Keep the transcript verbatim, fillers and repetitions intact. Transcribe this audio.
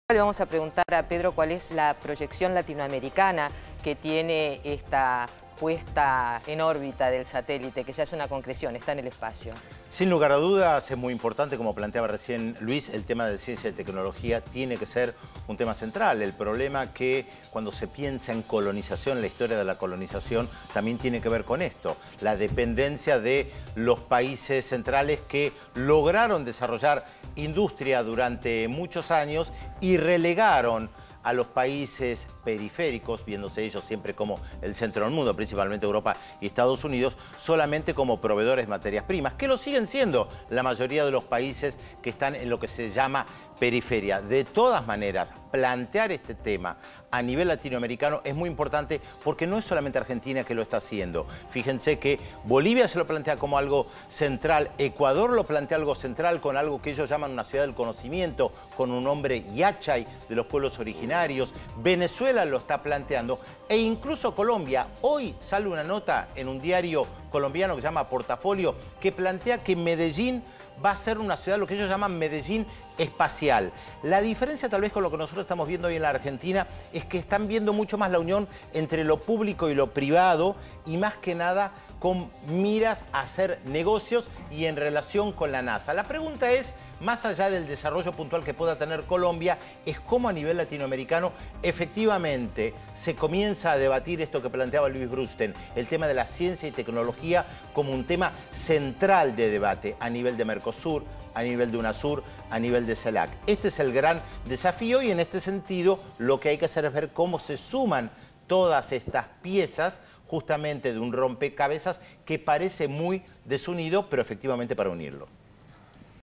Le vamos a preguntar a Pedro cuál es la proyección latinoamericana que tiene esta puesta en órbita del satélite, que ya es una concreción, está en el espacio. Sin lugar a dudas, es muy importante, como planteaba recién Luis, el tema de ciencia y tecnología tiene que ser un tema central. El problema que cuando se piensa en colonización, la historia de la colonización también tiene que ver con esto, la dependencia de los países centrales que lograron desarrollar industria durante muchos años y relegaron a los países periféricos, viéndose ellos siempre como el centro del mundo, principalmente Europa y Estados Unidos, solamente como proveedores de materias primas, que lo siguen siendo la mayoría de los países que están en lo que se llama periferia. De todas maneras, plantear este tema a nivel latinoamericano es muy importante porque no es solamente Argentina que lo está haciendo. Fíjense que Bolivia se lo plantea como algo central, Ecuador lo plantea algo central con algo que ellos llaman una ciudad del conocimiento, con un nombre Yachay de los pueblos originarios, Venezuela lo está planteando e incluso Colombia. Hoy sale una nota en un diario colombiano que se llama Portafolio que plantea que Medellín va a ser una ciudad, lo que ellos llaman Medellín espacial. La diferencia tal vez con lo que nosotros estamos viendo hoy en la Argentina es que están viendo mucho más la unión entre lo público y lo privado y más que nada con miras a hacer negocios y en relación con la NASA. La pregunta es, más allá del desarrollo puntual que pueda tener Colombia, es cómo a nivel latinoamericano efectivamente se comienza a debatir esto que planteaba Luis Brusten, el tema de la ciencia y tecnología como un tema central de debate a nivel de Mercosur, a nivel de UNASUR, a nivel de CELAC. Este es el gran desafío y en este sentido lo que hay que hacer es ver cómo se suman todas estas piezas justamente de un rompecabezas que parece muy desunido, pero efectivamente para unirlo.